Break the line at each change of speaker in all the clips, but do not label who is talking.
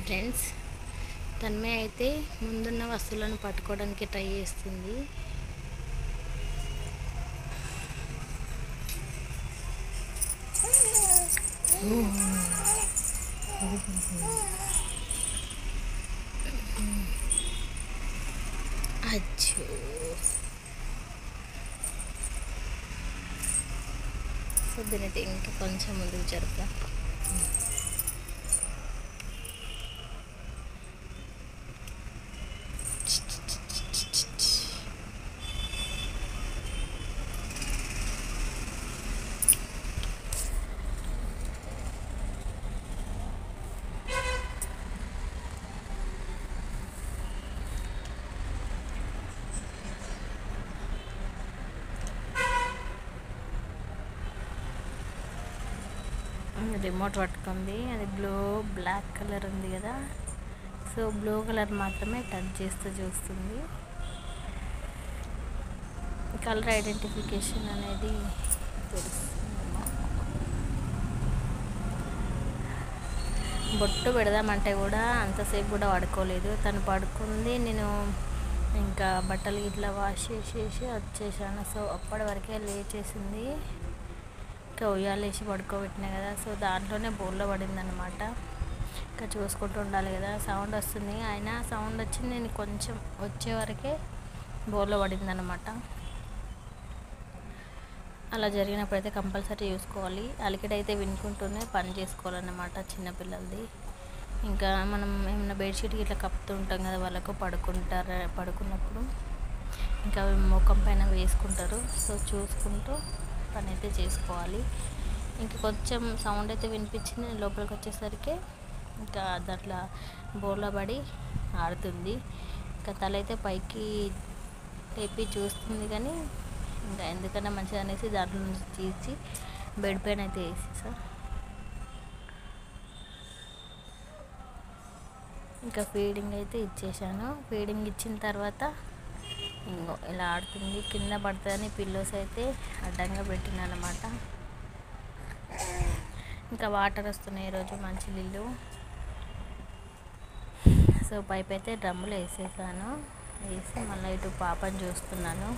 Friends, Tanmay అయితే ముందున్న వస్తువులను పట్టుకోవడానికి ట్రై చేస్తుంది. అచ్చో, సో దీనైతే ఇంకా కొంచెం ముందుకు జరుపుతా. రిమోట్ పట్టుకుంది, అది బ్లాక్ కలర్ ఉంది కదా, సో బ్లూ కలర్ మాత్రమే టచ్ చేస్తూ చూస్తుంది. కలర్ ఐడెంటిఫికేషన్ అనేది తెలుస్తుందమ్మా. బొట్టు పెడదామంటే కూడా అంతసేపు కూడా పడుకోలేదు. తను పడుకుంది, నేను ఇంకా బట్టలు ఇట్లా వాష్ చేసేసి వచ్చేసాను. సో అప్పటి వరకే లేచేసింది. ఇంకా ఉయ్యాలేసి పడుకోబెట్టినా కదా, సో దాంట్లోనే బోర్లో పడిందనమాట. ఇంకా చూసుకుంటూ ఉండాలి కదా, సౌండ్ వస్తుంది. అయినా సౌండ్ వచ్చింది, నేను కొంచెం వచ్చే వరకే బోర్లో పడిందనమాట. అలా జరిగినప్పుడైతే కంపల్సరీ చూసుకోవాలి. అలికిడైతే వినుకుంటూనే పని చేసుకోవాలన్నమాట చిన్నపిల్లలది. ఇంకా మనం ఏమైనా బెడ్షీట్కి ఇట్లా కప్పుతూ ఉంటాం కదా, వాళ్ళకు పడుకున్నప్పుడు ఇంకా ముఖం పైన వేసుకుంటారు. సో చూసుకుంటూ పని అయితే చేసుకోవాలి. ఇంకా కొంచెం సౌండ్ అయితే వినిపించింది, లోపలికి వచ్చేసరికి ఇంకా దాంట్లో బోర్లో పడి ఆడుతుంది. ఇంకా తల అయితే పైకి లేపి చూస్తుంది, కానీ ఇంకా ఎందుకన్నా మంచిది అనేసి దాంట్లో నుంచి తీసి బెడ్ పైన అయితే వేసేసా. ఇంకా ఫీడింగ్ అయితే ఇచ్చేసాను. ఫీడింగ్ ఇచ్చిన తర్వాత ఇంకో ఇలా ఆడుతుంది. కింద పడుతుందని పిల్లోస్ అయితే అడ్డంగా పెట్టినా అనమాట. ఇంకా వాటర్ వస్తున్నాయి ఈరోజు, మంచి నీళ్ళు. సో పైప్ అయితే డ్రమ్ములో వేసేసాను. వేసి మళ్ళీ ఇటు పాపని చూస్తున్నాను.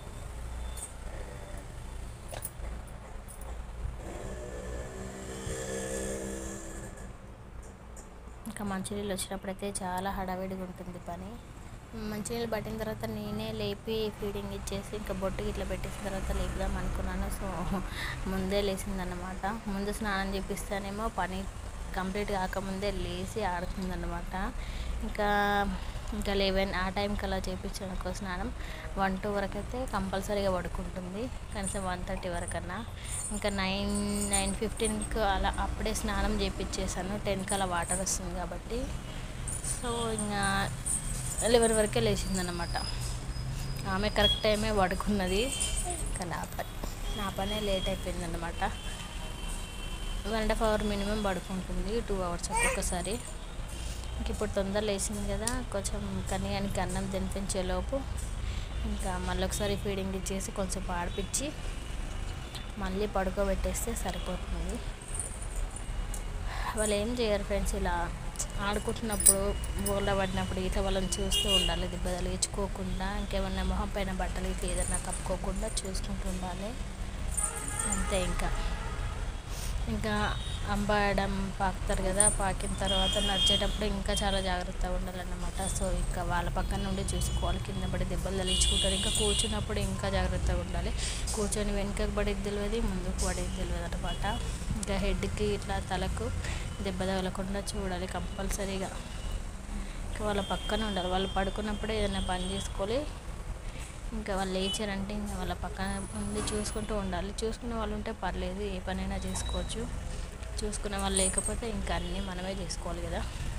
ఇంకా మంచినీళ్ళు వచ్చినప్పుడైతే చాలా హడావిడిగా ఉంటుంది పని. మంచినీళ్ళు పట్టిన తర్వాత నేనే లేపి ఫీడింగ్ ఇచ్చేసి ఇంకా బొట్టుకి ఇట్లా పెట్టేసిన తర్వాత లేపుదాం అనుకున్నాను. సో ముందే లేచిందన్నమాట. ముందు స్నానం చేపిస్తానేమో పని కంప్లీట్ కాకముందే లేచి ఆడుతుందన్నమాట. ఇంకా 11 ఆ టైంకి అలా చేయించాను ఒక స్నానం. 1-2 వరకు అయితే కంపల్సరీగా పడుకుంటుంది, కనీసం 1:30 వరకన్నా. ఇంకా 9-9:15కి అలా అప్పుడే స్నానం చేయించేసాను. 10కి అలా వాటర్ వస్తుంది కాబట్టి. సో ఇంకా 11 వరకే లేచిందనమాట. ఆమె కరెక్ట్ టైమే పడుకున్నది, కానీ నా పనే లేట్ అయిపోయిందన్నమాట. 1.5 అవర్ మినిమం పడుకుంటుంది, 2 అవర్స్ ఒక్కొక్కసారి. ఇంక ఇప్పుడు తొందర లేచింది కదా, కొంచెం కన్యానికి అన్నం తినిపించేలోపు ఇంకా మళ్ళీ ఒకసారి ఫీడింగ్ ఇచ్చేసి కొంచెం ఆడిపించి మళ్ళీ పడుకోబెట్టేస్తే సరిపోతుంది. వాళ్ళు ఏం చేయరు ఫ్రెండ్స్, ఇలా ఆడుకుంటున్నప్పుడు బోర్లో పడినప్పుడు ఇట్లా వాళ్ళని చూస్తూ ఉండాలి. దెబ్బ తగిలించుకోకుండా, ఇంకేమన్నా మొహం పైన బట్టలు ఇట్లా ఏదన్నా కప్పుకోకుండా చూసుకుంటూ ఉండాలి అంతే. ఇంకా అంబాయడం పాకుతారు కదా, పాకిన తర్వాత నడిచేటప్పుడు ఇంకా చాలా జాగ్రత్తగా ఉండాలన్నమాట. సో ఇంకా వాళ్ళ పక్కన నుండి చూసుకోవాలి, కింద పడి దెబ్బలు తగిలించుకుంటారు. ఇంకా కూర్చున్నప్పుడు ఇంకా జాగ్రత్తగా ఉండాలి. కూర్చొని వెనుకకు పడేది తెలియదు, ముందుకు పడేది తెలియదు అనమాట. ఇంకా హెడ్కి ఇట్లా తలకు దెబ్బ తగలకుండా చూడాలి కంపల్సరీగా. ఇంకా వాళ్ళ పక్కన ఉండాలి. వాళ్ళు పడుకున్నప్పుడే ఏదైనా పని చేసుకోవాలి. ఇంకా వాళ్ళు లేచారంటే ఇంకా వాళ్ళ పక్కన ఉండి చూసుకుంటూ ఉండాలి. చూసుకునే వాళ్ళు ఉంటే పర్లేదు, ఏ పనైనా చేసుకోవచ్చు. చూసుకునే వాళ్ళు లేకపోతే ఇంకా అన్నీ మనమే చేసుకోవాలి కదా.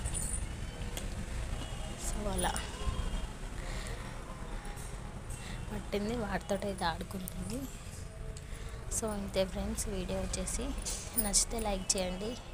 సో అలా పట్టింది, వాటితో అయితే ఆడుకుంటుంది. సో ఇంతే ఫ్రెండ్స్, వీడియో వచ్చేసి నచ్చితే లైక్ చేయండి.